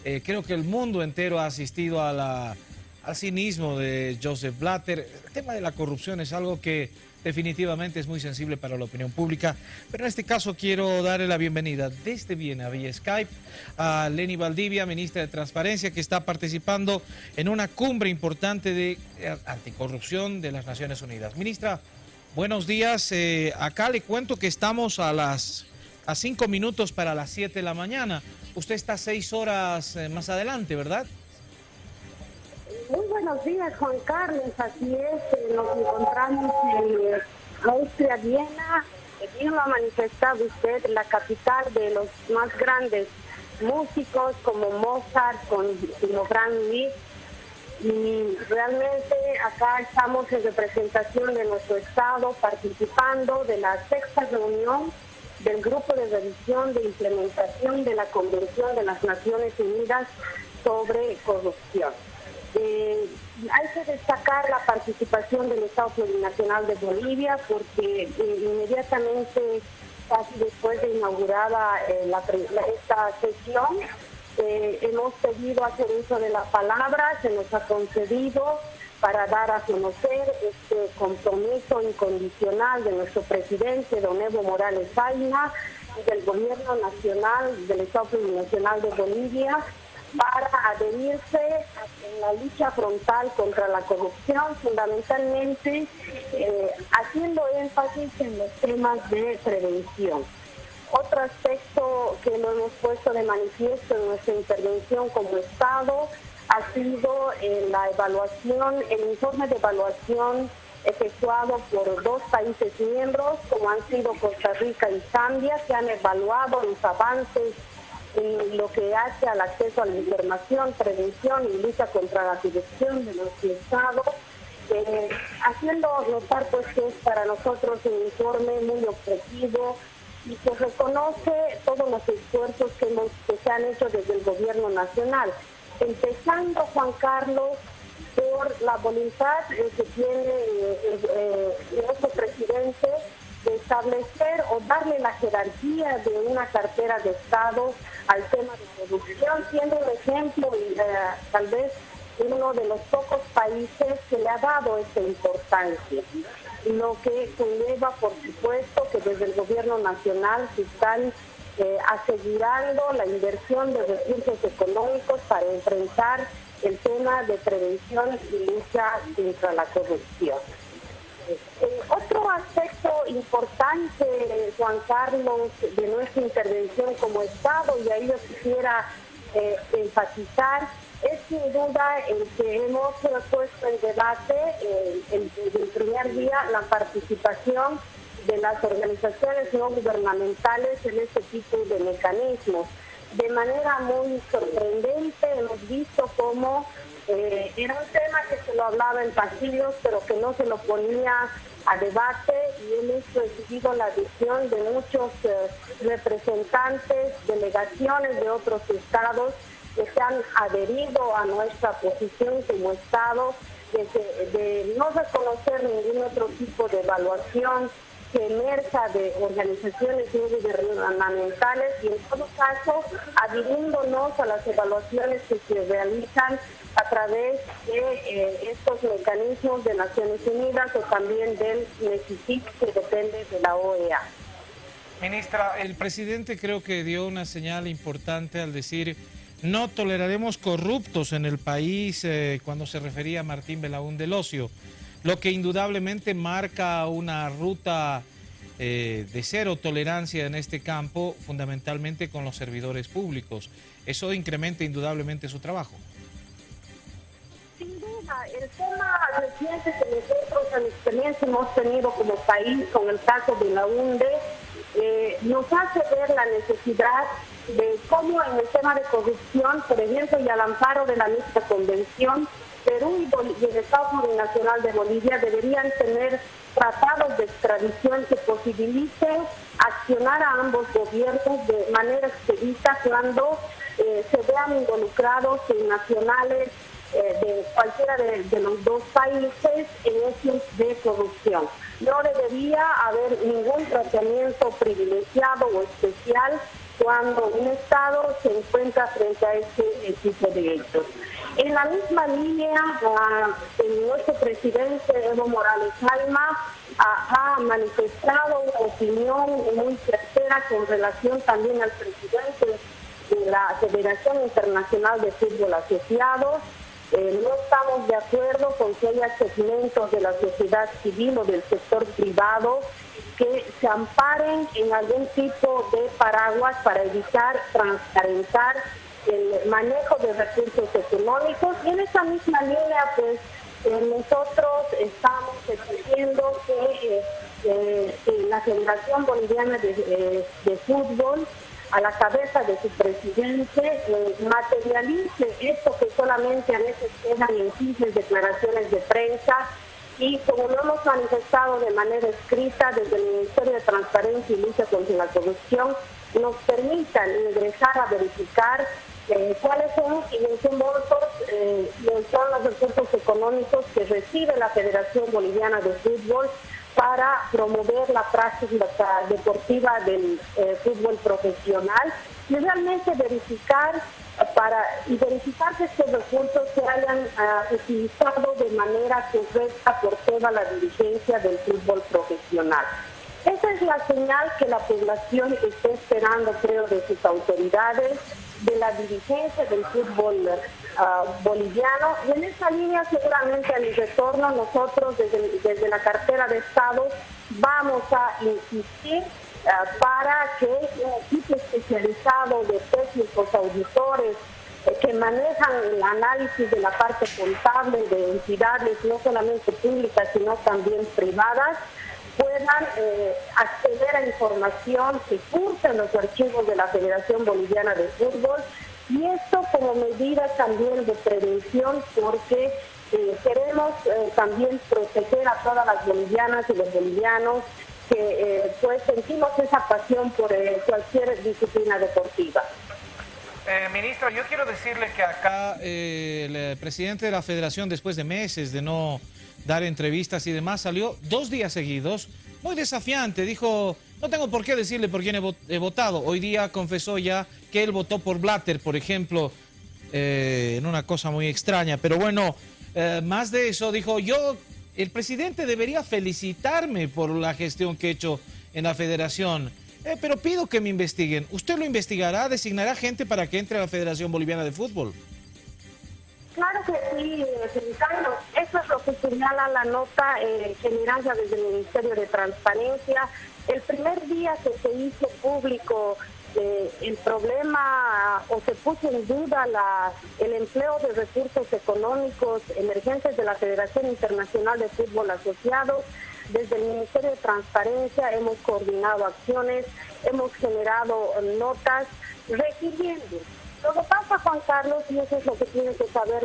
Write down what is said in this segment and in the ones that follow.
Creo que el mundo entero ha asistido al cinismo de Joseph Blatter. El tema de la corrupción es algo que definitivamente es muy sensible para la opinión pública, pero en este caso quiero darle la bienvenida desde Viena vía Skype a Leni Valdivia, ministra de Transparencia, que está participando en una cumbre importante de anticorrupción de las Naciones Unidas. Ministra, buenos días. Acá le cuento que estamos a 5 minutos para las 7 de la mañana. Usted está 6 horas más adelante, ¿verdad? Muy buenos días, Juan Carlos. Así es, nos encontramos en Austria, Viena. Bien lo ha manifestado usted, la capital de los más grandes músicos como Mozart, como Franz Liszt. Y realmente acá estamos en representación de nuestro Estado, participando de la 6ª reunión del Grupo de Revisión de Implementación de la Convención de las Naciones Unidas sobre Corrupción. Hay que destacar la participación del Estado Plurinacional de Bolivia porque inmediatamente, casi después de inaugurada esta sesión, hemos pedido hacer uso de la palabra, se nos ha concedido para dar a conocer este compromiso incondicional de nuestro presidente, don Evo Morales Ayma, y del Gobierno Nacional del Estado Plurinacional de Bolivia, para adherirse en la lucha frontal contra la corrupción, fundamentalmente haciendo énfasis en los temas de prevención. Otro aspecto que lo hemos puesto de manifiesto en nuestra intervención como Estado ha sido la evaluación, el informe de evaluación efectuado por 2 países miembros, como han sido Costa Rica y Zambia, que han evaluado los avances en lo que hace al acceso a la información, prevención y lucha contra la corrupción de nuestro Estado, haciendo notar pues que es para nosotros un informe muy objetivo y que reconoce todos los esfuerzos que se han hecho desde el Gobierno Nacional, empezando, Juan Carlos, por la voluntad que tiene nuestro presidente de establecer o darle la jerarquía de una cartera de Estado al tema de corrupción, siendo un ejemplo y tal vez uno de los pocos países que le ha dado esta importancia. Lo que conlleva, por supuesto, que desde el Gobierno Nacional se están asegurando la inversión de recursos económicos para enfrentar el tema de prevención y lucha contra la corrupción. Otro aspecto importante, Juan Carlos, de nuestra intervención como Estado, y ahí yo quisiera enfatizar, es sin duda el que hemos puesto en debate desde el primer día la participación de las organizaciones no gubernamentales en este tipo de mecanismos. De manera muy sorprendente hemos visto cómo era un tema que se lo hablaba en pasillos, pero que no se lo ponía a debate, y hemos recibido la adhesión de muchos representantes, delegaciones de otros estados que se han adherido a nuestra posición como Estado de no reconocer ningún otro tipo de evaluación que emerja de organizaciones no gubernamentales y en todo caso adhiriéndonos a las evaluaciones que se realizan a través de estos mecanismos de Naciones Unidas o también del NECITIC, que depende de la OEA. Ministra, el presidente creo que dio una señal importante al decir no toleraremos corruptos en el país cuando se refería a Martín Belaúnde Locio, lo que indudablemente marca una ruta de cero tolerancia en este campo, fundamentalmente con los servidores públicos. Eso incrementa indudablemente su trabajo. Sin duda, el tema reciente que nosotros en experiencia hemos tenido como país con el caso de Belaúnde nos hace ver la necesidad de cómo en el tema de corrupción, por ejemplo, y al amparo de la misma convención, Perú y el Estado Plurinacional de Bolivia deberían tener tratados de extradición que posibiliten accionar a ambos gobiernos de manera expedita cuando se vean involucrados en nacionales de cualquiera de los 2 países en hechos de corrupción. No debería haber ningún tratamiento privilegiado o especial actuando un Estado se encuentra frente a este tipo de hechos. En la misma línea, nuestro presidente Evo Morales Alma ha manifestado una opinión muy certera con relación también al presidente de la Federación Internacional de Fútbol Asociados. No estamos de acuerdo con que haya segmentos de la sociedad civil o del sector privado que se amparen en algún tipo de paraguas para evitar transparentar el manejo de recursos económicos. Y en esa misma línea, pues, nosotros estamos exigiendo que la Federación Boliviana de Fútbol, a la cabeza de su presidente, materialice esto que solamente a veces quedan en simples declaraciones de prensa, y como lo hemos manifestado de manera escrita desde el Ministerio de Transparencia y Lucha contra la Corrupción, nos permitan ingresar a verificar cuáles son y en qué montos son los recursos económicos que recibe la Federación Boliviana de Fútbol para promover la práctica deportiva del fútbol profesional, y realmente verificar que estos recursos se hayan utilizado de manera correcta por toda la dirigencia del fútbol profesional. Esa es la señal que la población está esperando, creo, de sus autoridades, de la dirigencia del fútbol boliviano. Y en esa línea, seguramente a mi retorno, nosotros desde la cartera de Estado vamos a insistir para que un equipo especializado de técnicos, auditores, que manejan el análisis de la parte contable de entidades no solamente públicas, sino también privadas, puedan acceder a información que cursen los archivos de la Federación Boliviana de Fútbol, y esto como medida también de prevención, porque queremos también proteger a todas las bolivianas y los bolivianos que pues sentimos esa pasión por cualquier disciplina deportiva. Ministro, yo quiero decirle que acá el presidente de la federación, después de meses de no dar entrevistas y demás, salió 2 días seguidos, muy desafiante, dijo, no tengo por qué decirle por quién he votado. Hoy día confesó ya que él votó por Blatter, por ejemplo, en una cosa muy extraña, pero bueno, más de eso, dijo, el presidente debería felicitarme por la gestión que he hecho en la federación, pero pido que me investiguen. ¿Usted lo investigará? ¿Designará gente para que entre a la Federación Boliviana de Fútbol? Claro que sí, Carlos. Eso es lo que señala la nota general desde el Ministerio de Transparencia. El primer día que se hizo público el problema o se puso en duda el empleo de recursos económicos emergentes de la Federación Internacional de Fútbol Asociados, desde el Ministerio de Transparencia hemos coordinado acciones, hemos generado notas requiriendo. Lo que pasa, Juan Carlos, y eso es lo que tiene que saber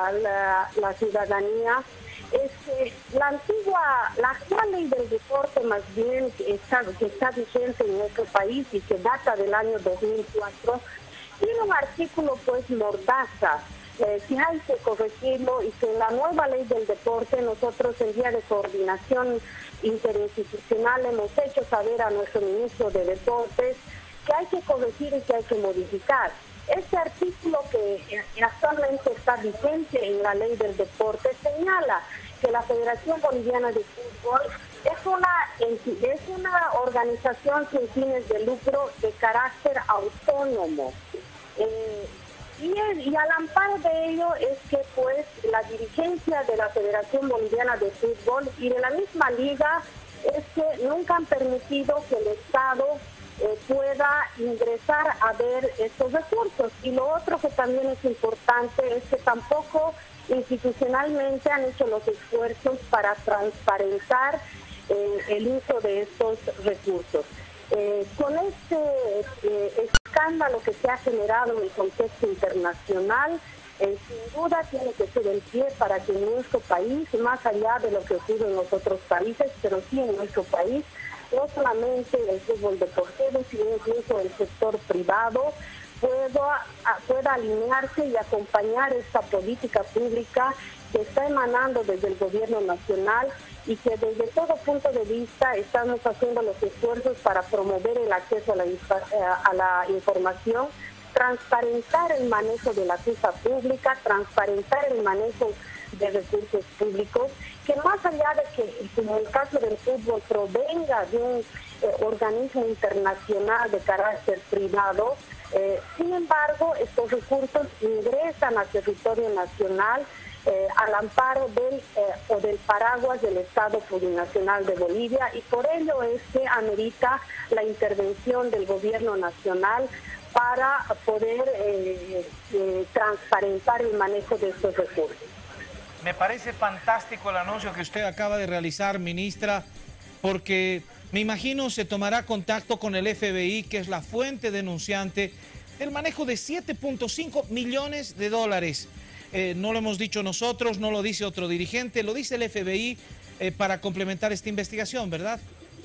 la ciudadanía, es que la actual ley del deporte, más bien que está vigente en nuestro país y que data del año 2004, tiene un artículo pues mordaza, que hay que corregirlo, y que en la nueva ley del deporte nosotros en vía de coordinación interinstitucional hemos hecho saber a nuestro ministro de Deportes que hay que corregir y que hay que modificar. Este artículo que actualmente está vigente en la ley del deporte señala que la Federación Boliviana de Fútbol es una organización sin fines de lucro de carácter autónomo. Y al amparo de ello es que pues la dirigencia de la Federación Boliviana de Fútbol y de la misma liga es que nunca han permitido que el Estado pueda ingresar a ver estos recursos. Y lo otro que también es importante es que tampoco institucionalmente han hecho los esfuerzos para transparentar el uso de estos recursos. Con este escándalo que se ha generado en el contexto internacional, sin duda tiene que ser el pie para que en nuestro país, más allá de lo que ocurre en los otros países, pero sí en nuestro país, no solamente el fútbol deportivo, sino incluso el sector privado, pueda alinearse y acompañar esta política pública que está emanando desde el gobierno nacional y que desde todo punto de vista estamos haciendo los esfuerzos para promover el acceso a la información, transparentar el manejo de la cosa pública, transparentar el manejo de recursos públicos, que más allá de que, como el caso del fútbol, provenga de un organismo internacional de carácter privado, sin embargo, estos recursos ingresan al territorio nacional al amparo del paraguas del Estado Plurinacional de Bolivia, y por ello es que amerita la intervención del gobierno nacional para poder transparentar el manejo de estos recursos. Me parece fantástico el anuncio que usted acaba de realizar, ministra, porque me imagino se tomará contacto con el FBI, que es la fuente denunciante del manejo de 7.5 millones de dólares. No lo hemos dicho nosotros, no lo dice otro dirigente, lo dice el FBI para complementar esta investigación, ¿verdad?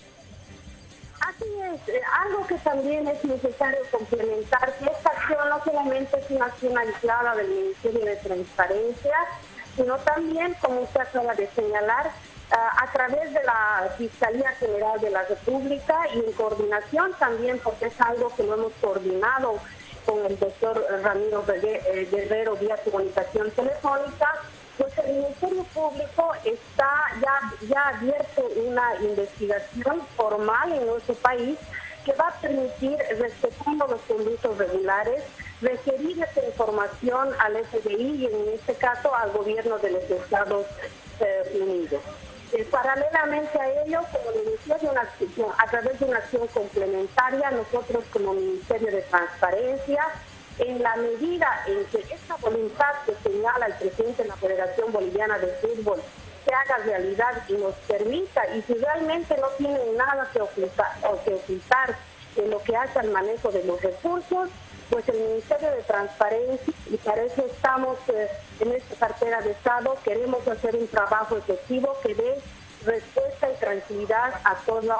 Así es, algo que también es necesario complementar, que esta acción no solamente es una acción aislada del Ministerio de Transparencia, sino también, como usted acaba de señalar, a través de la Fiscalía General de la República y en coordinación también, porque es algo que lo hemos coordinado con el doctor Ramiro Guerrero vía comunicación telefónica, pues el Ministerio Público está ya abierto una investigación formal en nuestro país que va a permitir, respetando los conductos regulares, referir esta información al FBI y en este caso al gobierno de los Estados Unidos. Paralelamente a ello, como le decía, a través de una acción complementaria, nosotros como Ministerio de Transparencia, en la medida en que esta voluntad que señala el presidente de la Federación Boliviana de Fútbol se haga realidad y nos permita, y si realmente no tienen nada que ocultar en lo que hace al manejo de los recursos, pues el Ministerio de Transparencia, y para eso estamos en esta cartera de Estado, queremos hacer un trabajo efectivo que dé respuesta y tranquilidad a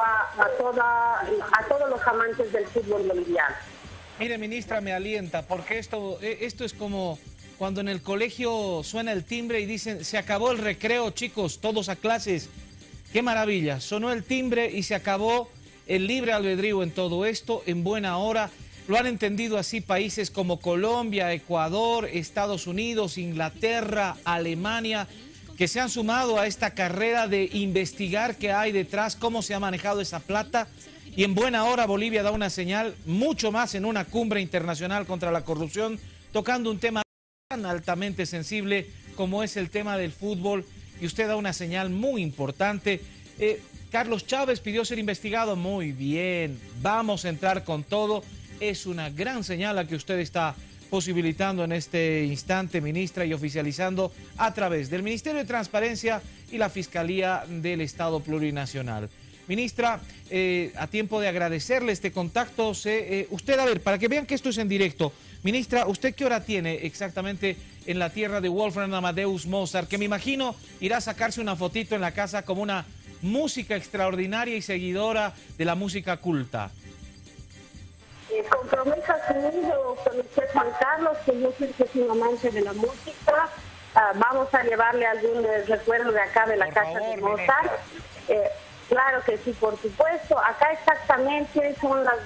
todos los amantes del fútbol boliviano. Mire, ministra, me alienta, porque esto es como cuando en el colegio suena el timbre y dicen, se acabó el recreo, chicos, todos a clases. ¡Qué maravilla! Sonó el timbre y se acabó el libre albedrío en todo esto, en buena hora. Lo han entendido así países como Colombia, Ecuador, Estados Unidos, Inglaterra, Alemania, que se han sumado a esta carrera de investigar qué hay detrás, cómo se ha manejado esa plata. Y en buena hora Bolivia da una señal, mucho más en una cumbre internacional contra la corrupción, tocando un tema tan altamente sensible como es el tema del fútbol. Y usted da una señal muy importante. Carlos Chávez pidió ser investigado. Muy bien, vamos a entrar con todo. Es una gran señal la que usted está posibilitando en este instante, ministra, y oficializando a través del Ministerio de Transparencia y la Fiscalía del Estado Plurinacional. Ministra, a tiempo de agradecerle este contacto, usted, a ver, para que vean que esto es en directo, ministra, ¿usted qué hora tiene exactamente en la tierra de Wolfgang Amadeus Mozart? Que me imagino irá a sacarse una fotito en la casa como una música extraordinaria y seguidora de la música culta. Compromiso asumido con usted, Juan Carlos, que yo sé que es un amante de la música. Vamos a llevarle algún recuerdo de acá de la casa de Mozart. Claro que sí, por supuesto. Acá exactamente son las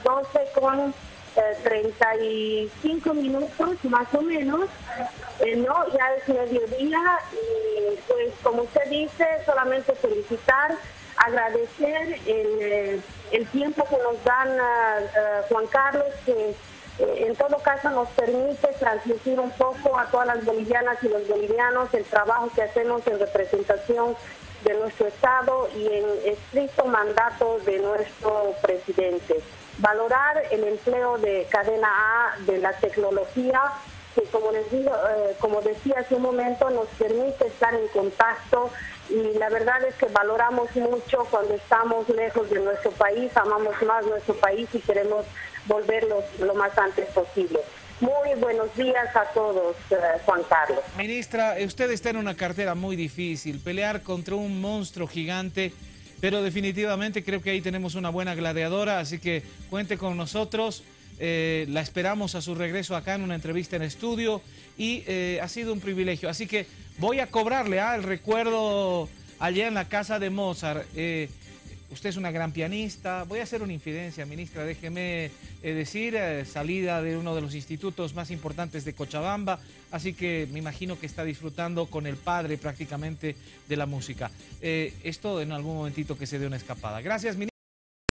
12:35 más o menos. No, ya es mediodía y pues como usted dice, solamente felicitar, agradecer el tiempo que nos dan Juan Carlos, que en todo caso nos permite transmitir un poco a todas las bolivianas y los bolivianos el trabajo que hacemos en representación de nuestro Estado y en estricto mandato de nuestro presidente. Valorar el empleo de cadena A de la tecnología, que como les digo, como decía hace un momento, nos permite estar en contacto, y la verdad es que valoramos mucho cuando estamos lejos de nuestro país, amamos más nuestro país y queremos volverlo lo más antes posible. Muy buenos días a todos, Juan Carlos. Ministra, usted está en una cartera muy difícil, pelear contra un monstruo gigante, pero definitivamente creo que ahí tenemos una buena gladiadora, así que cuente con nosotros. La esperamos a su regreso acá en una entrevista en estudio y ha sido un privilegio. Así que voy a cobrarle el recuerdo allá en la casa de Mozart. Usted es una gran pianista. Voy a hacer una infidencia, ministra, déjeme decir, salida de uno de los institutos más importantes de Cochabamba, así que me imagino que está disfrutando con el padre prácticamente de la música. Esto en algún momentito que se dé una escapada. Gracias, ministra.